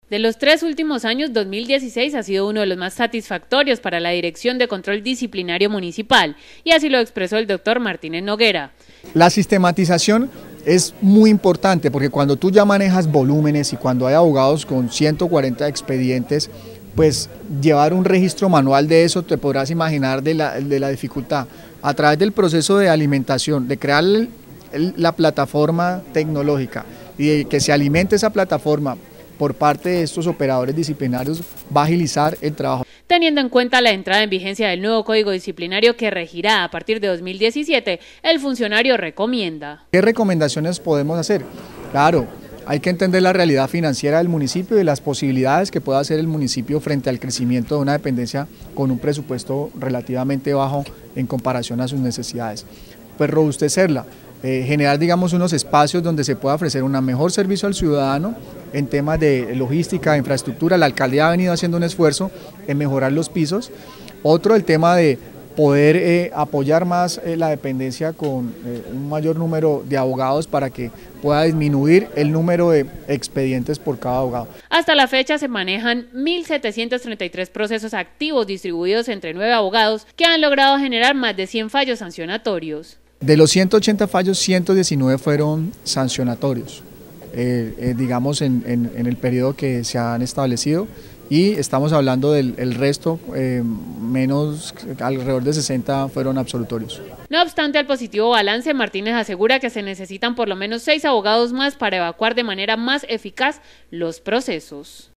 De los 3 últimos años, 2016 ha sido uno de los más satisfactorios para la Dirección de Control Disciplinario Municipal, y así lo expresó el doctor Martínez Noguera. La sistematización es muy importante porque cuando tú ya manejas volúmenes y cuando hay abogados con 140 expedientes, pues llevar un registro manual de eso te podrás imaginar de la dificultad. A través del proceso de alimentación, de crear la plataforma tecnológica y de que se alimente esa plataforma por parte de estos operadores disciplinarios, va a agilizar el trabajo. Teniendo en cuenta la entrada en vigencia del nuevo Código Disciplinario que regirá a partir de 2017, el funcionario recomienda. ¿Qué recomendaciones podemos hacer? Claro, hay que entender la realidad financiera del municipio y las posibilidades que pueda hacer el municipio frente al crecimiento de una dependencia con un presupuesto relativamente bajo en comparación a sus necesidades. Pues robustecerla, generar, digamos, unos espacios donde se pueda ofrecer un mejor servicio al ciudadano en temas de logística, de infraestructura. La alcaldía ha venido haciendo un esfuerzo en mejorar los pisos. Otro, el tema de poder apoyar más la dependencia con un mayor número de abogados para que pueda disminuir el número de expedientes por cada abogado. Hasta la fecha se manejan 1.733 procesos activos distribuidos entre 9 abogados que han logrado generar más de 100 fallos sancionatorios. De los 180 fallos, 119 fueron sancionatorios, digamos en el periodo que se han establecido, y estamos hablando del resto, menos alrededor de 60 fueron absolutorios. No obstante al positivo balance, Martínez asegura que se necesitan por lo menos 6 abogados más para evacuar de manera más eficaz los procesos.